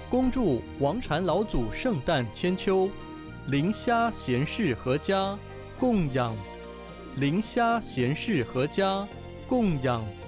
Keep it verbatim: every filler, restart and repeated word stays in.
恭祝王禅老祖圣诞千秋，磷虾贤士阖家供养，磷虾贤士阖家供养。